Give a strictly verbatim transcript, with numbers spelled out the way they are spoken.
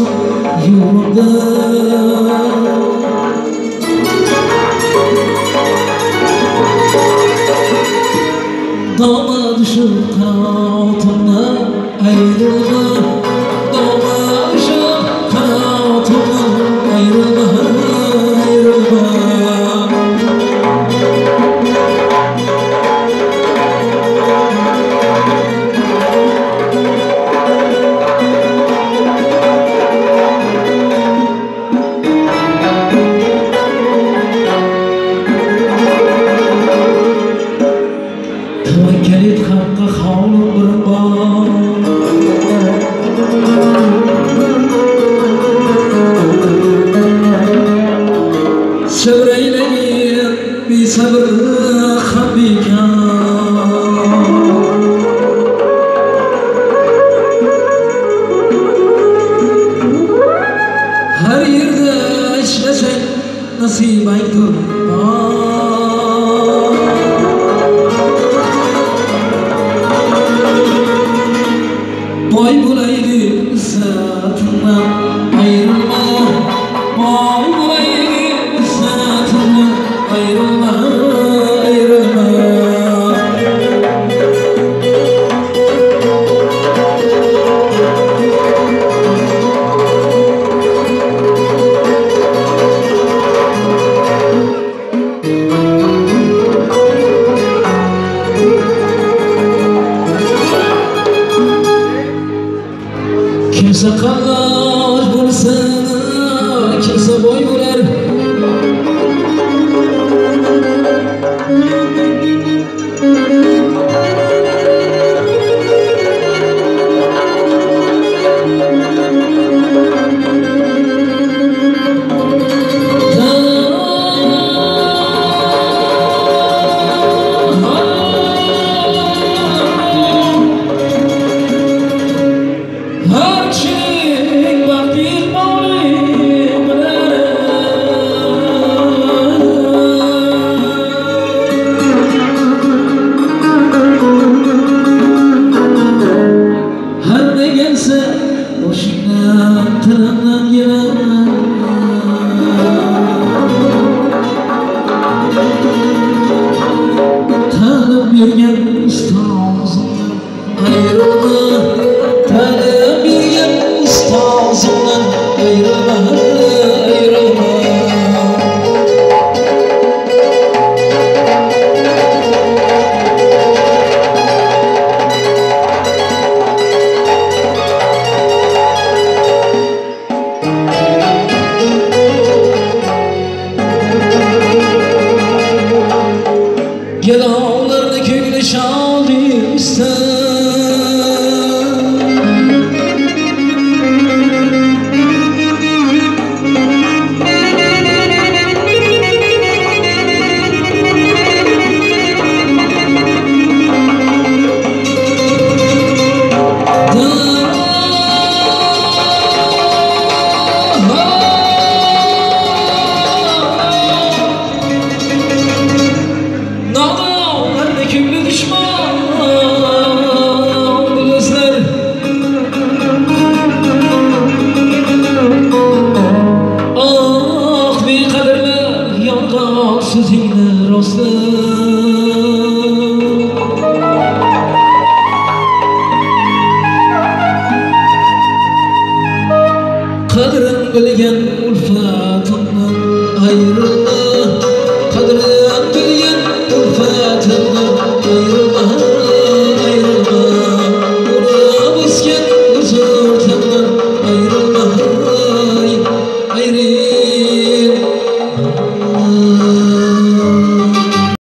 olsun yolunda. Dağma düşüp kanatımdan ayrılma, dağma düşüp kanatımdan ayrılma, ayrılma. Tavakkelit hakka havlum bir bağ, Sevreyleyin bir sabrı habikan. Her yerde işlesen nasip aydır boy bulaydı zatından ayrılma, boy bulaydı zatından ayrılma, ayrılma. Kimse kallar bulsun, kimse boy bular. Boşuna tırnaklar yemen, tanım yürgen ustazımdan ayrılma, tanım yürgen ustazımdan ayrılma, ayrılma. Dağlarını köküne çaldıysan, küllü düşman bu gözler. Ah bir kaderler yandan sözüyle rastlar. Kadrin bilgen ulfat